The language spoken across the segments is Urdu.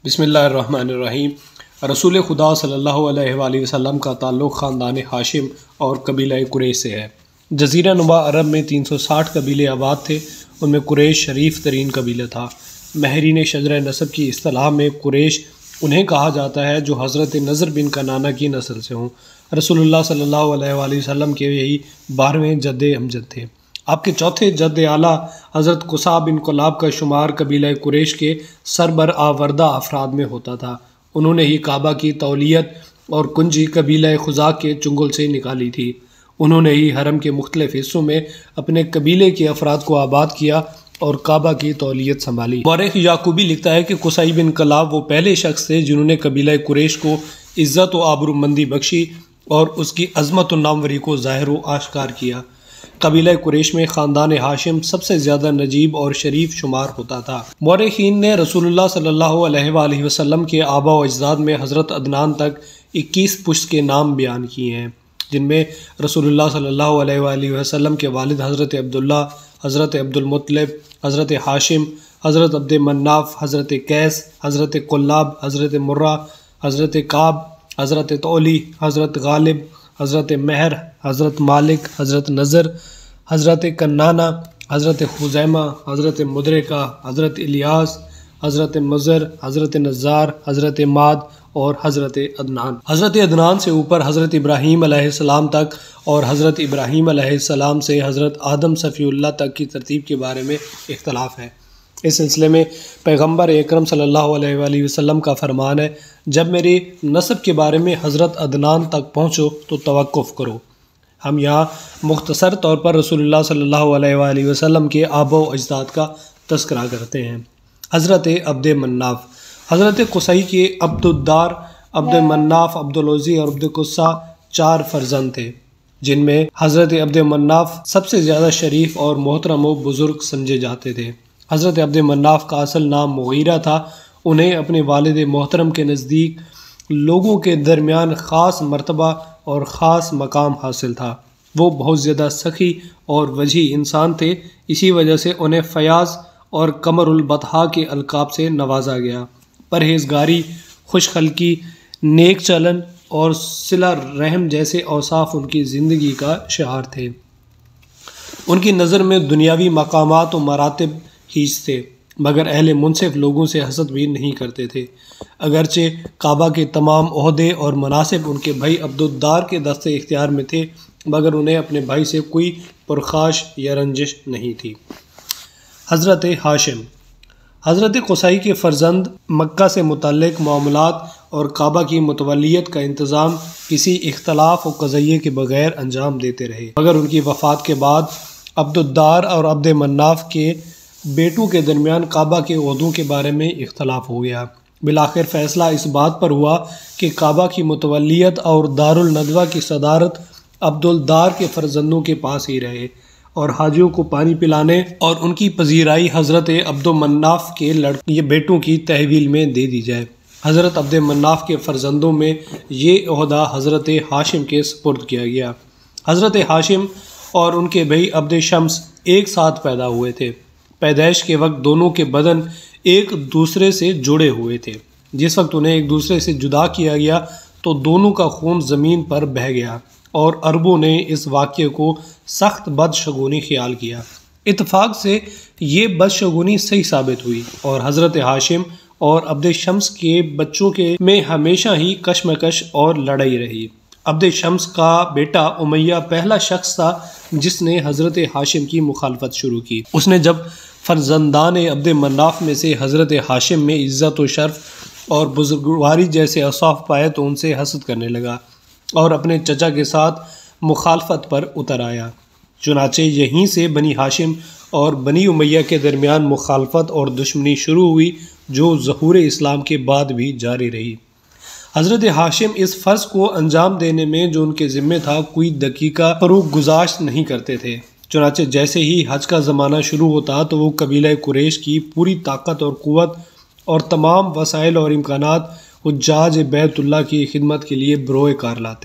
بسم اللہ الرحمن الرحیم۔ رسول خدا صلی اللہ علیہ وآلہ وسلم کا تعلق خاندان ہاشم اور قبیلہ قریش سے ہے۔ جزیرہ نما عرب میں 360 قبیلے آباد تھے، ان میں قریش شریف ترین قبیلہ تھا۔ ماہرین شجرہ نسب کی اصطلاح میں قریش انہیں کہا جاتا ہے جو حضرت نضر بن کنانہ کی نسل سے ہوں۔ رسول اللہ صلی اللہ علیہ وآلہ وسلم کے یہی 12ویں جد امجد تھے۔ آپ کے چوتھے جد اعلیٰ حضرت قصع بن کلاب کا شمار قبیلہ قریش کے سربرآوردہ افراد میں ہوتا تھا۔ انہوں نے ہی کعبہ کی تولیت اور کنجی قبیلہ خزاع کے چنگل سے نکالی تھی۔ انہوں نے ہی حرم کے مختلف حصوں میں اپنے قبیلے کے افراد کو آباد کیا اور کعبہ کی تولیت سنبھالی۔ مورخ یعقوبی لکھتا ہے کہ قصع بن کلاب وہ پہلے شخص تھے جنہوں نے قبیلہ قریش کو عزت و آبرومندی بخشی اور اس کی عظمت و ناموری کو ظاہر و آشکار کیا۔ قبیلہ قریش میں خاندان ہاشم سب سے زیادہ نجیب اور شریف شمار ہوتا تھا۔ مورخین نے رسول اللہ صلی اللہ علیہ وآلہ وسلم کے آباء و اجداد میں حضرت عدنان تک 21 پشت کے نام بیان کیے ہیں، جن میں رسول اللہ صلی اللہ علیہ وآلہ وسلم کے والد حضرت عبداللہ، حضرت عبد المطلب، حضرت ہاشم، حضرت عبد مناف، حضرت قیس، حضرت کلاب، حضرت مرہ، حضرت کعب، حضرت تولی، حضرت غالب، حضرت مہر، حضرت مالک، حضرت نضر، حضرت کنانہ، حضرت خزیمہ، حضرت مدرکہ، حضرت الیاس، حضرت مضر، حضرت نزار، حضرت ماد اور حضرت عدنان۔ حضرت عدنان سے اوپر حضرت ابراہیم علیہ السلام تک اور حضرت ابراہیم علیہ السلام سے حضرت آدم صفی اللہ تک کی ترتیب کے بارے میں اختلاف ہے۔ اس سلسلے میں پیغمبر اکرم صلی اللہ علیہ وآلہ وسلم کا فرمان ہے، جب میری نسب کے بارے میں حضرت عدنان تک پہنچو تو توقف کرو۔ ہم یہاں مختصر طور پر رسول اللہ صلی اللہ علیہ وآلہ وسلم کے آباء و اجداد کا تذکرہ کرتے ہیں۔ حضرت عبد مناف۔ حضرت قصع کے عبد الدار، عبد مناف، عبد العزی اور عبد قصہ 4 فرزند تھے، جن میں حضرت عبد مناف سب سے زیادہ شریف اور محترم و بزرگ سمجھے جاتے تھے۔ حضرت عبد مناف کا اصل نام مغیرہ تھا۔ انہیں اپنے والد محترم کے نزدیک لوگوں کے درمیان خاص مرتبہ اور خاص مقام حاصل تھا۔ وہ بہت زیادہ سخی اور وجیح انسان تھے، اسی وجہ سے انہیں فیاض اور قمر البطحاء کے القاب سے نوازا گیا۔ پرہیزگاری، خوش خلقی، نیک چلن اور صلہ رحم جیسے اوصاف ان کی زندگی کا شعار تھے۔ ان کی نظر میں دنیاوی مقامات و مراتب ہیچ تھے، مگر اہل منصف لوگوں سے حسد بھی نہیں کرتے تھے۔ اگرچہ کعبہ کے تمام عہدے اور مناصب ان کے بھائی عبد الدار کے دست اختیار میں تھے، مگر انہیں اپنے بھائی سے کوئی پرخاش یا رنجش نہیں تھی۔ حضرت ہاشم۔ حضرت قصع کے فرزند مکہ سے متعلق معاملات اور کعبہ کی متولیت کا انتظام کسی اختلاف و قضیے کے بغیر انجام دیتے رہے، مگر ان کی وفات کے بعد عبد الدار اور عبد مناف کے بیٹوں کے درمیان کعبہ کے عہدوں کے بارے میں اختلاف ہو گیا۔ بالآخر فیصلہ اس بات پر ہوا کہ کعبہ کی متولیت اور دارالندوہ کی صدارت عبد الدار کے فرزندوں کے پاس ہی رہے اور حاجیوں کو پانی پلانے اور ان کی پذیرائی حضرت عبد مناف کے بیٹوں کی تحویل میں دے دی جائے۔ حضرت عبد مناف کے فرزندوں میں یہ عہدہ حضرت ہاشم کے سپرد کیا گیا۔ حضرت ہاشم اور ان کے بھائی عبد شمس ایک ساتھ پیدا ہوئے تھے۔ پیدائش کے وقت دونوں کے بدن ایک دوسرے سے جڑے ہوئے تھے۔ جس وقت انہیں ایک دوسرے سے جدا کیا گیا تو دونوں کا خون زمین پر بہہ گیا اور عربوں نے اس واقعے کو سخت بدشگونی خیال کیا۔ اتفاق سے یہ بدشگونی صحیح ثابت ہوئی اور حضرت ہاشم اور عبد شمس کے بچوں کے میں ہمیشہ ہی کشمکش اور لڑائی رہی۔ عبد شمس کا بیٹا امیہ پہلا شخص تھا جس نے حضرت ہاشم کی مخالفت شروع کی۔ اس نے جب فرزندان عبد مناف میں سے حضرت ہاشم میں عزت و شرف اور بزرگواری جیسے اوصاف پائے تو ان سے حسد کرنے لگا اور اپنے چچا کے ساتھ مخالفت پر اتر آیا۔ چنانچہ یہیں سے بنی ہاشم اور بنی امیہ کے درمیان مخالفت اور دشمنی شروع ہوئی، جو ظہور اسلام کے بعد بھی جاری رہی۔ حضرت ہاشم اس فرض کو انجام دینے میں جو ان کے ذمہ تھا کوئی دقیقہ فروغ گزاشت نہیں کرتے تھے۔ چنانچہ جیسے ہی حج کا زمانہ شروع ہوتا تو وہ قبیلہ قریش کی پوری طاقت اور قوت اور تمام وسائل اور امکانات حجاج بیت اللہ کی خدمت کے لیے بروئے کار لاتے۔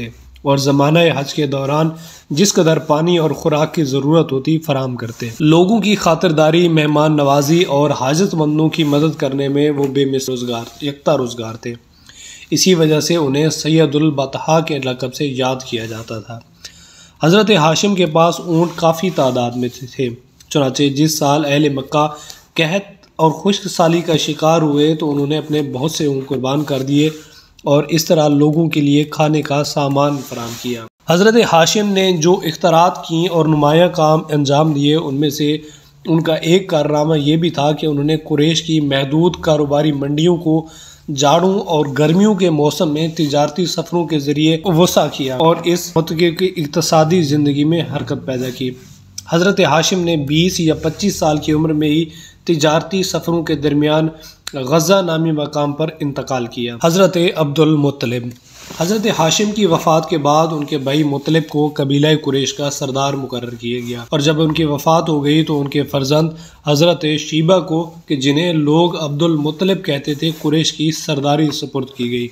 اور زمانہ حج کے دوران جس قدر پانی اور خوراک کی ضرورت ہوتی فراہم کرتے۔ لوگوں کی خاطرداری، مہمان نوازی اور حاجت مندوں کی مدد کرنے میں وہ بے مثل یکتا روزگار تھے۔ اسی وجہ سے انہیں سید البطحاء کے لقب سے یاد کیا جاتا تھا۔ حضرت ہاشم کے پاس اونٹ کافی تعداد میں تھے، چنانچہ جس سال اہل مکہ قحط اور خشک سالی کا شکار ہوئے تو انہوں نے اپنے بہت سے اونٹ قربان کر دیے اور اس طرح لوگوں کے لیے کھانے کا سامان فراہم کیا۔ حضرت ہاشم نے جو اختراعات کیں اور نمایاں کام انجام دیے، ان میں سے ان کا ایک کارنامہ یہ بھی تھا کہ انہوں نے قریش کی محدود کاروباری منڈیوں کو جاڑوں اور گرمیوں کے موسم میں تجارتی سفروں کے ذریعے وسع کیا اور اس منطقے کی اقتصادی زندگی میں حرکت پیدا کی۔ حضرت ہاشم نے 20 یا 25 سال کی عمر میں ہی تجارتی سفروں کے درمیان غزہ نامی مقام پر انتقال کیا۔ حضرت عبد المطلب، حضرت ہاشم کی وفات کے بعد ان کے بھائی مطلب کو قبیلہ قریش کا سردار مقرر کیا گیا، اور جب ان کی وفات ہو گئی تو ان کے فرزند حضرت شیبہ کو، کہ جنہیں لوگ عبد المطلب کہتے تھے، قریش کی سرداری سپرد کی گئی۔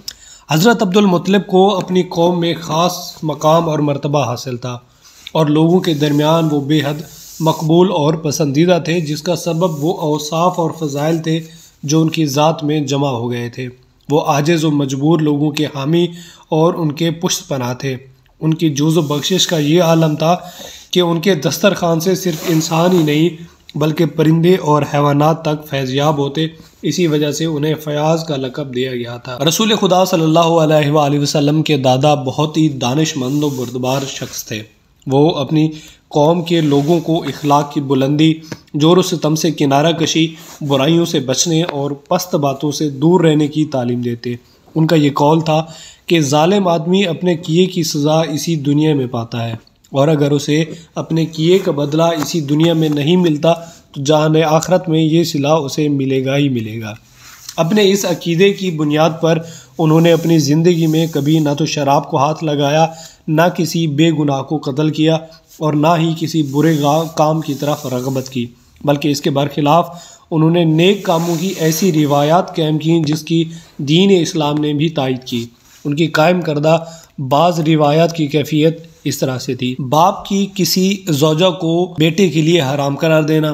حضرت عبد المطلب کو اپنی قوم میں خاص مقام اور مرتبہ حاصل تھا اور لوگوں کے درمیان وہ بے حد مقبول اور پسندیدہ تھے، جس کا سبب وہ اوصاف اور فضائل تھے جو ان کی ذات میں جمع ہو گئے تھے۔ وہ عاجز و مجبور لوگوں کے حامی اور ان کے پشت پناہ تھے۔ ان کی جوز و بخشش کا یہ عالم تھا کہ ان کے دسترخوان سے صرف انسان ہی نہیں بلکہ پرندے اور حیوانات تک فیضیاب ہوتے، اسی وجہ سے انہیں فیاض کا لقب دیا گیا تھا۔ رسول خدا صلی اللہ علیہ وآلہ وسلم کے دادا بہت ہی دانش مند و بردبار شخص تھے۔ وہ اپنی قوم کے لوگوں کو اخلاق کی بلندی، جور و ستم سے کنارہ کشی، برائیوں سے بچنے اور پست باتوں سے دور رہنے کی تعلیم دیتے۔ ان کا یہ قول تھا کہ ظالم آدمی اپنے کیے کی سزا اسی دنیا میں پاتا ہے، اور اگر اسے اپنے کیے کا بدلہ اسی دنیا میں نہیں ملتا تو جان آخرت میں یہ صلہ اسے ملے گا ہی ملے گا۔ اپنے اس عقیدے کی بنیاد پر انہوں نے اپنی زندگی میں کبھی نہ تو شراب کو ہاتھ لگایا، نہ کسی بے گناہ کو قتل کیا اور نہ ہی کسی برے کام کی طرف رغبت کی، بلکہ اس کے برخلاف انہوں نے نیک کاموں کی ایسی روایات قائم کیں جس کی دین اسلام نے بھی تائید کی۔ ان کی قائم کردہ بعض روایات کی کیفیت اس طرح سے تھی: باپ کی کسی زوجہ کو بیٹے کے لیے حرام قرار دینا،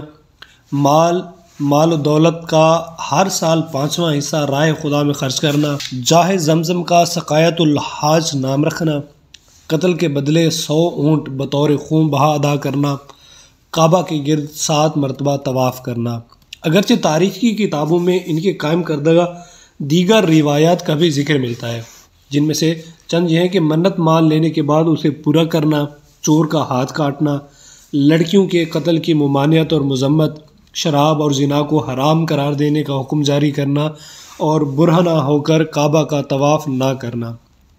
مال و دولت کا ہر سال 5واں حصہ راہ خدا میں خرچ کرنا، جاہ زمزم کا سقایت الحاج نام رکھنا، قتل کے بدلے 100 اونٹ بطور خون بہا ادا کرنا، کعبہ کے گرد 7 مرتبہ طواف کرنا۔ اگرچہ تاریخ کی کتابوں میں ان کے قائم کردہ دیگر روایات کا بھی ذکر ملتا ہے، جن میں سے چند یہ ہیں کہ منت مان لینے کے بعد اسے پورا کرنا، چور کا ہاتھ کاٹنا، لڑکیوں کے قتل کی ممانعت اور مذمت، شراب اور زنا کو حرام قرار دینے کا حکم جاری کرنا اور برہنہ ہو کر کعبہ کا طواف نہ کرنا۔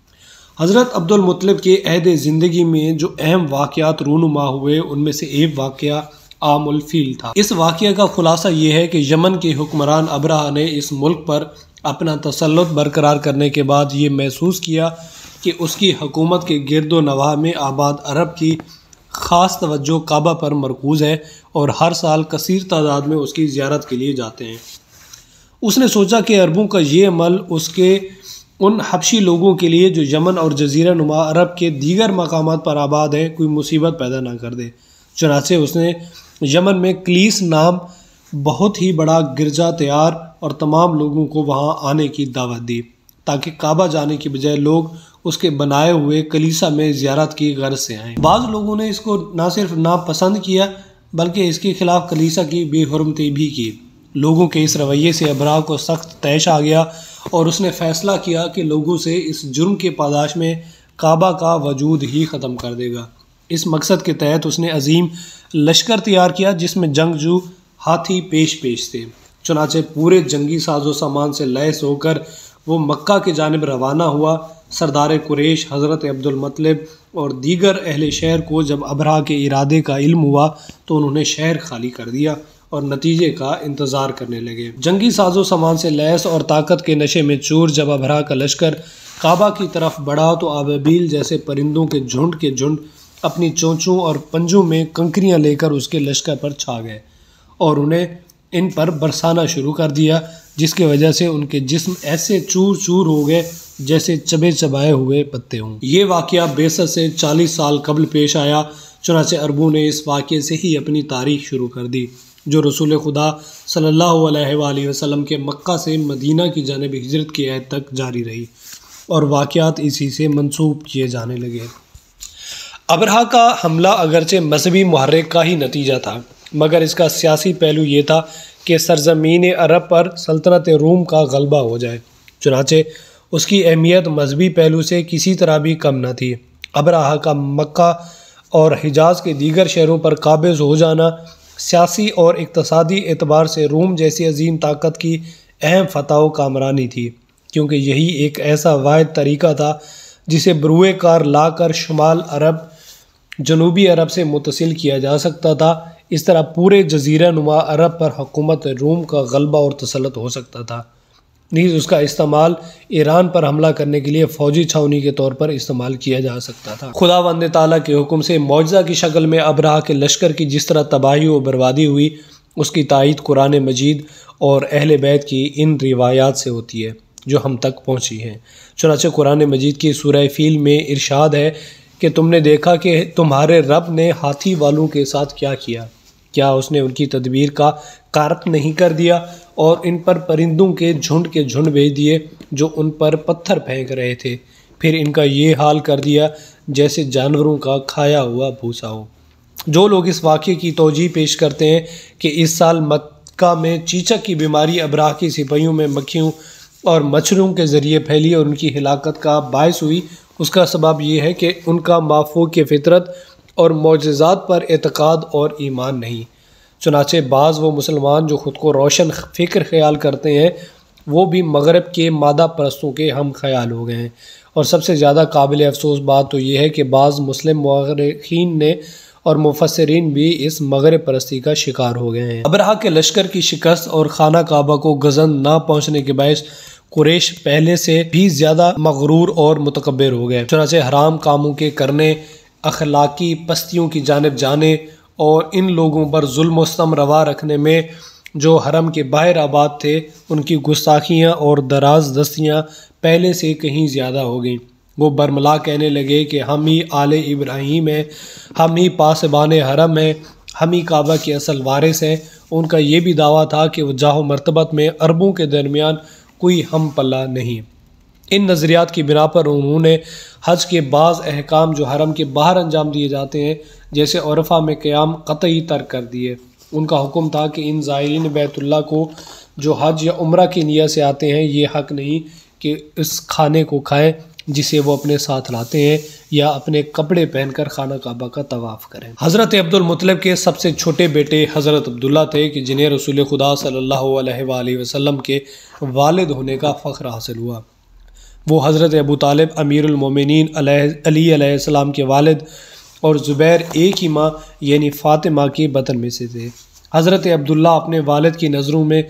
حضرت عبد المطلب کے عہد زندگی میں جو اہم واقعات رونما ہوئے ان میں سے ایک واقعہ عام الفیل تھا۔ اس واقعہ کا خلاصہ یہ ہے کہ یمن کے حکمران ابرہہ نے اس ملک پر اپنا تسلط برقرار کرنے کے بعد یہ محسوس کیا کہ اس کی حکومت کے گرد و نواح میں آباد عرب کی خاص توجہ کعبہ پر مرکوز ہے اور ہر سال کثیر تعداد میں اس کی زیارت کے لیے جاتے ہیں۔ اس نے سوچا کہ عربوں کا یہ عمل اس کے ان حبشی لوگوں کے لیے جو یمن اور جزیرہ نما عرب کے دیگر مقامات پر آباد ہیں کوئی مصیبت پیدا نہ کر دے۔ چنانچہ اس نے یمن میں کلیس نام بہت ہی بڑا گرجا تیار اور تمام لوگوں کو وہاں آنے کی دعوت دی تاکہ کعبہ جانے کی بجائے لوگ اس کے بنائے ہوئے کلیسا میں زیارت کی غرض سے آئیں۔ بعض لوگوں نے اس کو نہ صرف ناپسند کیا بلکہ اس کے خلاف کلیسا کی بے حرمتی بھی کی۔ لوگوں کے اس رویے سے ابرہہ کو سخت طیش آ گیا اور اس نے فیصلہ کیا کہ لوگوں سے اس جرم کے پاداش میں کعبہ کا وجود ہی ختم کر دے گا۔ اس مقصد کے تحت اس نے عظیم لشکر تیار کیا جس میں جنگجو ہاتھی پیش تھے۔ چنانچہ پورے جنگی ساز و سامان سے لیس ہو کر وہ مکہ کی جانب روانہ ہوا۔ سردار قریش حضرت عبد المطلب اور دیگر اہل شہر کو جب ابرہہ کے ارادے کا علم ہوا تو انہوں نے شہر خالی کر دیا اور نتیجے کا انتظار کرنے لگے۔ جنگی ساز و سامان سے لیس اور طاقت کے نشے میں چور جب ابرہہ کا لشکر کعبہ کی طرف بڑھا تو ابابیل جیسے پرندوں کے جھنڈ اپنی چونچوں اور پنجوں میں کنکریاں لے کر اس کے لشکر پر چھا گئے اور انہیں ان پر برسانا شروع کر دیا، جس کی وجہ سے ان کے جسم ایسے چور چور ہو گئے جیسے چبے چبائے ہوئے پتے ہوں۔ یہ واقعہ بعثت سے 40 سال قبل پیش آیا، چنانچہ عربوں نے اس واقعے سے ہی اپنی تاریخ شروع کر دی، جو رسول خدا صلی اللہ علیہ وآلہ وسلم کے مکہ سے مدینہ کی جانب ہجرت کے عہد تک جاری رہی، اور واقعات اسی سے منسوب کیے جانے لگے۔ ابرہہ کا حملہ اگرچہ مذہبی محرک کا ہی نتیجہ تھا، مگر اس کا سیاسی پہلو یہ تھا کہ سرزمین عرب پر سلطنت روم کا غلبہ ہو جائے، چنانچہ اس کی اہمیت مذہبی پہلو سے کسی طرح بھی کم نہ تھی۔ ابرہہ کا مکہ اور حجاز کے دیگر شہروں پر قابض ہو جانا سیاسی اور اقتصادی اعتبار سے روم جیسی عظیم طاقت کی اہم فتح و کامرانی تھی، کیونکہ یہی ایک ایسا واحد طریقہ تھا جسے بروئے کار لا کر شمال عرب جنوبی عرب سے متصل کیا جا سکتا تھا۔ اس طرح پورے جزیرہ نما عرب پر حکومت روم کا غلبہ اور تسلط ہو سکتا تھا۔ نیز اس کا استعمال ایران پر حملہ کرنے کے لیے فوجی چھاؤنی کے طور پر استعمال کیا جا سکتا تھا۔ خداوند تعالیٰ کے حکم سے معجزہ کی شکل میں ابرہہ کے لشکر کی جس طرح تباہی و بربادی ہوئی، اس کی تائید قرآن مجید اور اہل بیت کی ان روایات سے ہوتی ہے جو ہم تک پہنچی ہیں۔ چنانچہ قرآن مجید کی سورہ فیل میں ارشاد ہے کہ تم نے دیکھا کہ تمہارے رب نے ہاتھی والوں کے ساتھ کیا کیا، کیا اس نے ان کی تدبیر کا کارک نہیں کر دیا اور ان پر پرندوں کے جھنڈ بھیج دیے جو ان پر پتھر پھینک رہے تھے، پھر ان کا یہ حال کر دیا جیسے جانوروں کا کھایا ہوا بھوسا ہو۔ جو لوگ اس واقعے کی توجیہ پیش کرتے ہیں کہ اس سال مکہ میں چیچک کی بیماری ابرہہ کی سپاہیوں میں مکھیوں اور مچھروں کے ذریعے پھیلی اور ان کی ہلاکت کا باعث ہوئی، اس کا سبب یہ ہے کہ ان کا مافوق فطرت اور معجزات پر اعتقاد اور ایمان نہیں۔ چنانچہ بعض وہ مسلمان جو خود کو روشن فکر خیال کرتے ہیں، وہ بھی مغرب کے مادہ پرستوں کے ہم خیال ہو گئے ہیں، اور سب سے زیادہ قابل افسوس بات تو یہ ہے کہ بعض مسلم مورخین نے اور مفسرین بھی اس مغرب پرستی کا شکار ہو گئے ہیں۔ ابرہہ کے لشکر کی شکست اور خانہ کعبہ کو گزن نہ پہنچنے کے باعث قریش پہلے سے بھی زیادہ مغرور اور متکبر ہو گئے، چنانچہ حرام کاموں کے کرنے، اخلاقی پستیوں کی جانب جانے اور ان لوگوں پر ظلم و ستم روا رکھنے میں جو حرم کے باہر آباد تھے، ان کی گستاخیاں اور دراز دستیاں پہلے سے کہیں زیادہ ہو گئیں۔ وہ برملا کہنے لگے کہ ہم ہی آل ابراہیم ہیں، ہم ہی پاسبان حرم ہیں، ہم ہی کعبہ کے اصل وارث ہیں۔ ان کا یہ بھی دعویٰ تھا کہ وہ جاہ و مرتبت میں عربوں کے درمیان کوئی ہم پلہ نہیں۔ ان نظریات کی بنا پر انہوں نے حج کے بعض احکام جو حرم کے باہر انجام دیے جاتے ہیں، جیسے عرفہ میں قیام، قطعی ترک کر دیے۔ ان کا حکم تھا کہ ان زائرین بیت اللہ کو جو حج یا عمرہ کی نیت سے آتے ہیں، یہ حق نہیں کہ اس کھانے کو کھائیں جسے وہ اپنے ساتھ لاتے ہیں، یا اپنے کپڑے پہن کر خانہ کعبہ کا طواف کریں۔ حضرت عبد المطلب کے سب سے چھوٹے بیٹے حضرت عبداللہ تھے کہ جنہیں رسول خدا صلی اللہ علیہ وآلہ وسلم کے والد ہونے کا فخر حاصل ہوا۔ وہ حضرت ابو طالب امیر المومنین علی علیہ السلام کے والد اور زبیر ایک ہی ماں یعنی فاطمہ کے بطن میں سے تھے۔ حضرت عبداللہ اپنے والد کی نظروں میں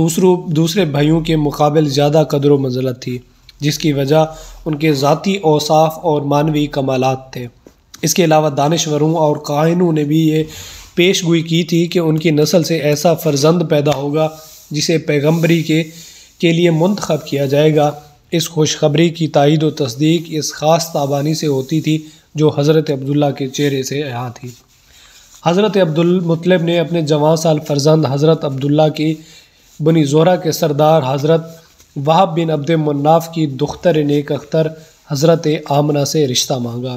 دوسرے بھائیوں کے مقابل زیادہ قدر و منزلت تھی، جس کی وجہ ان کے ذاتی اوصاف اور معنوی کمالات تھے۔ اس کے علاوہ دانشوروں اور کاہنوں نے بھی یہ پیش گوئی کی تھی کہ ان کی نسل سے ایسا فرزند پیدا ہوگا جسے پیغمبری کے لیے منتخب کیا جائے گا۔ اس خوشخبری کی تائید و تصدیق اس خاص تابانی سے ہوتی تھی جو حضرت عبداللہ کے چہرے سے عیاں تھی۔ حضرت عبد المطلب نے اپنے جوان سال فرزند حضرت عبداللہ کی بنی زہرہ کے سردار حضرت وہب بن عبد مناف کی دختر نیک اختر حضرت آمنہ سے رشتہ مانگا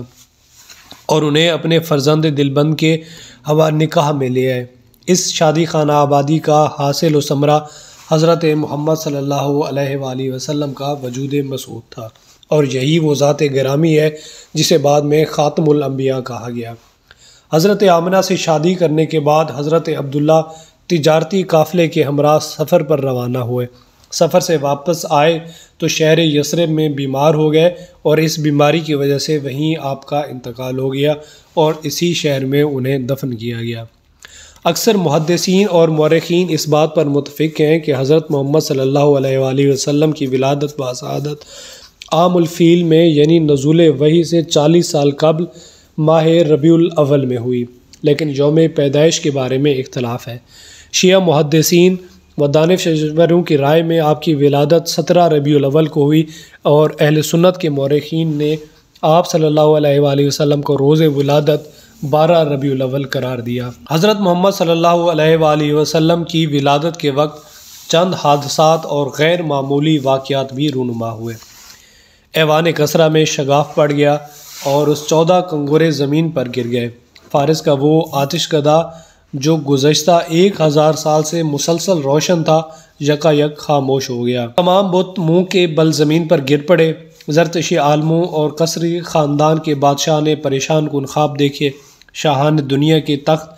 اور انہیں اپنے فرزند دلبند کے نکاح میں لے آئے۔ اس شادی خانہ آبادی کا حاصل و ثمرہ حضرت محمد صلی اللہ علیہ وآلہ وسلم کا وجود مسعود تھا، اور یہی وہ ذات گرامی ہے جسے بعد میں خاتم الانبیاء کہا گیا۔ حضرت آمنہ سے شادی کرنے کے بعد حضرت عبداللہ تجارتی قافلے کے ہمراہ سفر پر روانہ ہوئے۔ سفر سے واپس آئے تو شہر یثرب میں بیمار ہو گئے، اور اس بیماری کی وجہ سے وہیں آپ کا انتقال ہو گیا اور اسی شہر میں انہیں دفن کیا گیا۔ اکثر محدثین اور مورخین اس بات پر متفق ہیں کہ حضرت محمد صلی اللہ علیہ وآلہ وسلم کی ولادت و سعادت عام الفیل میں یعنی نزول وحی سے 40 سال قبل ماہ ربیع الاول میں ہوئی، لیکن یوم پیدائش کے بارے میں اختلاف ہے۔ شیعہ محدثین و دانشوروں کی رائے میں آپ کی ولادت 17 ربیع الاول کو ہوئی، اور اہل سنت کے مورخین نے آپ صلی اللہ علیہ وآلہ وسلم کو روز ولادت 12 ربیع الاول قرار دیا۔ حضرت محمد صلی اللہ علیہ وآلہ وسلم کی ولادت کے وقت چند حادثات اور غیر معمولی واقعات بھی رونما ہوئے۔ ایوان کسریٰ میں شگاف پڑ گیا اور اس 14 کنگورے زمین پر گر گئے۔ فارس کا وہ آتش کدہ جو گزشتہ 1000 سال سے مسلسل روشن تھا، یکایک خاموش ہو گیا۔ تمام بت منہ کے بل زمین پر گر پڑے۔ زرتشی عالموں اور قصری خاندان کے بادشاہ نے پریشان کن خواب دیکھے۔ شاہان دنیا کے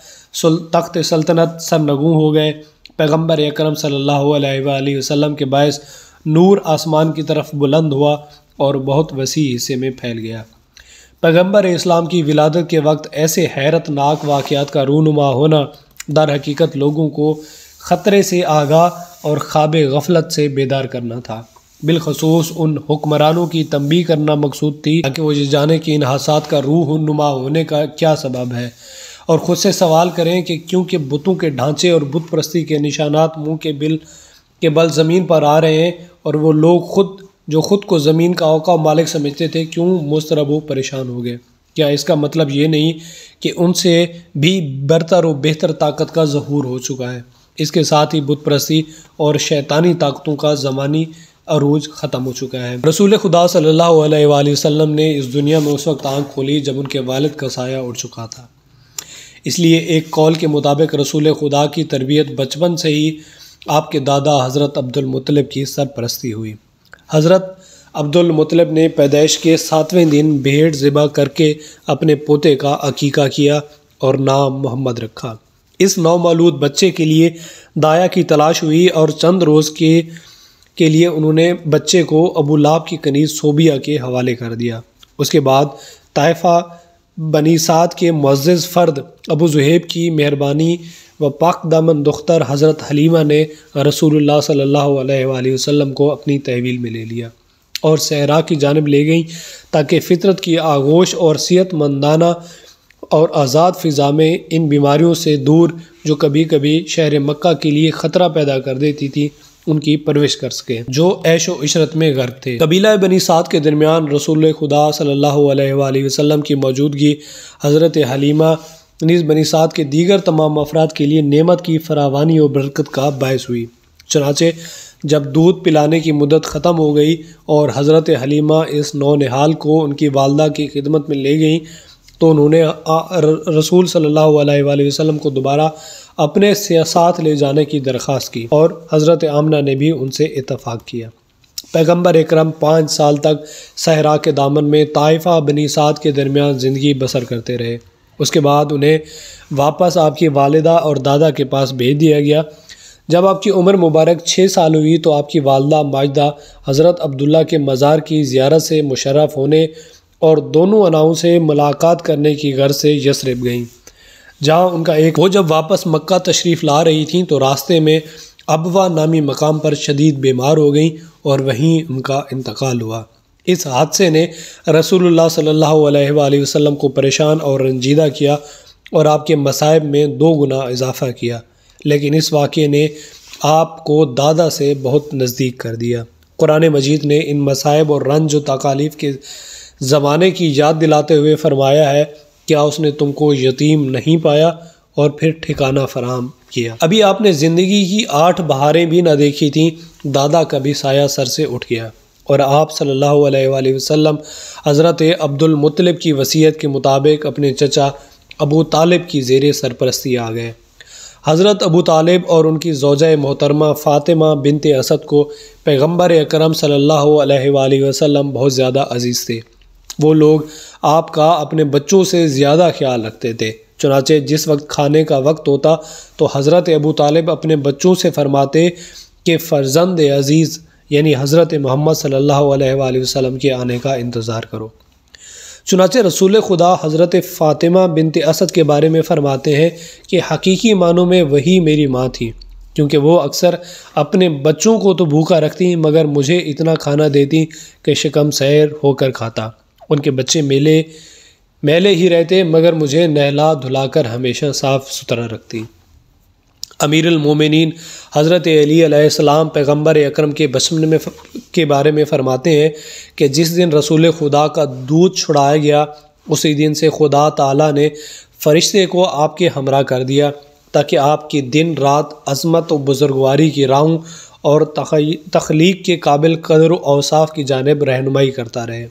تخت سلطنت سرنگوں ہو گئے۔ پیغمبر اکرم صلی اللہ علیہ وآلہ وسلم کے باعث نور آسمان کی طرف بلند ہوا اور بہت وسیع حصے میں پھیل گیا۔ پیغمبر اسلام کی ولادت کے وقت ایسے حیرت ناک واقعات کا رونما ہونا در حقیقت لوگوں کو خطرے سے آگاہ اور خواب غفلت سے بیدار کرنا تھا۔ بالخصوص ان حکمرانوں کی تنبیہ کرنا مقصود تھی تاکہ وہ یہ جانیں کہ ان حادثات کا رونما ہونے کا کیا سبب ہے، اور خود سے سوال کریں کہ کیونکہ بتوں کے ڈھانچے اور بت پرستی کے نشانات منہ کے بل زمین پر آ رہے ہیں، اور وہ لوگ جو خود کو زمین کا آقا و مالک سمجھتے تھے کیوں مضطرب و پریشان ہو گئے؟ کیا اس کا مطلب یہ نہیں کہ ان سے بھی برتر و بہتر طاقت کا ظہور ہو چکا ہے؟ اس کے ساتھ ہی بت پرستی اور شیطانی طاقتوں کا زمانی عروج ختم ہو چکا ہے۔ رسول خدا صلی اللہ علیہ وآلہ وسلم نے اس دنیا میں اس وقت آنکھ کھولی جب ان کے والد کا سایہ اڑ چکا تھا۔ اس لیے ایک قول کے مطابق رسول خدا کی تربیت بچپن سے ہی آپ کے دادا حضرت عبد المطلب کی سرپرستی ہوئی۔ حضرت عبد المطلب نے پیدائش کے 7ویں دن بھیڑ ذبح کر کے اپنے پوتے کا عقیقہ کیا اور نام محمد رکھا۔ اس نومولود بچے کے لیے دایا کی تلاش ہوئی اور چند روز کے لیے انہوں نے بچے کو ابو لہب کی کنیز صوبیہ کے حوالے کر دیا۔ اس کے بعد طائفہ بنی سعد کے معزز فرد ابو ذہیب کی مہربانی و پاک دامن دختر حضرت حلیمہ نے رسول اللہ صلی اللہ علیہ وآلہ وسلم کو اپنی تحویل میں لے لیا اور صحرا کی جانب لے گئیں تاکہ فطرت کی آغوش اور صحت مندانہ اور آزاد فضا میں ان بیماریوں سے دور جو کبھی کبھی شہر مکہ کے لیے خطرہ پیدا کر دیتی تھی ان کی پرورش کر سکیں، جو عیش و عشرت میں غرق تھے۔ قبیلہ بنی سعد کے درمیان رسول خدا صلی اللہ علیہ وآلہ وسلم کی موجودگی حضرت حلیمہ نیز بنی سعد کے دیگر تمام افراد کے لیے نعمت کی فراوانی و برکت کا باعث ہوئی۔ چنانچہ جب دودھ پلانے کی مدت ختم ہو گئی اور حضرت حلیمہ اس نونہال کو ان کی والدہ کی خدمت میں لے گئیں تو انہوں نے رسول صلی اللہ علیہ وآلہ وسلم کو دوبارہ اپنے ساتھ لے جانے کی درخواست کی، اور حضرت آمنہ نے بھی ان سے اتفاق کیا۔ پیغمبر اکرم 5 سال تک صحرا کے دامن میں طائفہ بنی سعد کے درمیان زندگی بسر کرتے رہے۔ اس کے بعد انہیں واپس آپ کی والدہ اور دادا کے پاس بھیج دیا گیا۔ جب آپ کی عمر مبارک 6 سال ہوئی تو آپ کی والدہ ماجدہ حضرت عبداللہ کے مزار کی زیارت سے مشرف ہونے اور دونوں اناؤں سے ملاقات کرنے کی غرض سے یثرب گئیں، جہاں ان کا وہ جب واپس مکہ تشریف لا رہی تھیں تو راستے میں ابوا نامی مقام پر شدید بیمار ہو گئیں اور وہیں ان کا انتقال ہوا۔ اس حادثے نے رسول اللہ صلی اللہ علیہ وآلہ وسلم کو پریشان اور رنجیدہ کیا اور آپ کے مصائب میں 2 گنا اضافہ کیا، لیکن اس واقعے نے آپ کو دادا سے بہت نزدیک کر دیا۔ قرآن مجید نے ان مصائب اور رنج و تکالیف کے زمانے کی یاد دلاتے ہوئے فرمایا ہے، کیا اس نے تم کو یتیم نہیں پایا اور پھر ٹھکانہ فراہم کیا؟ ابھی آپ نے زندگی کی 8 بہاریں بھی نہ دیکھی تھیں، دادا کا بھی سایہ سر سے اٹھ گیا اور آپ صلی اللہ علیہ وآلہ وسلم حضرت عبد المطلب کی وصیت کے مطابق اپنے چچا ابو طالب کی زیر سرپرستی آ گئے۔ حضرت ابو طالب اور ان کی زوجہ محترمہ فاطمہ بنت اسد کو پیغمبر اکرم صلی اللہ علیہ وآلہ وسلم بہت زیادہ عزیز تھے۔ وہ لوگ آپ کا اپنے بچوں سے زیادہ خیال رکھتے تھے، چنانچہ جس وقت کھانے کا وقت ہوتا تو حضرت ابو طالب اپنے بچوں سے فرماتے کہ فرزند عزیز یعنی حضرت محمد صلی اللہ علیہ وآلہ وسلم کے آنے کا انتظار کرو۔ چنانچہ رسول خدا حضرت فاطمہ بنت اسد کے بارے میں فرماتے ہیں کہ حقیقی معنوں میں وہی میری ماں تھی، کیونکہ وہ اکثر اپنے بچوں کو تو بھوکا رکھتی مگر مجھے اتنا کھانا دیتی کہ شکم سیر ہو کر کھاتا۔ ان کے بچے میلے ہی رہتے مگر مجھے نہلا دھلا کر ہمیشہ صاف ستھرا رکھتی۔ امیر المومنین حضرت علی علیہ السلام پیغمبر اکرم کے بچپن کے بارے میں فرماتے ہیں کہ جس دن رسول خدا کا دودھ چھڑایا گیا اسی دن سے خدا تعالیٰ نے فرشتے کو آپ کے ہمراہ کر دیا تاکہ آپ کی دن رات عظمت و بزرگواری کی راہوں اور تخلیق کے قابل قدر و اوصاف کی جانب رہنمائی کرتا رہے۔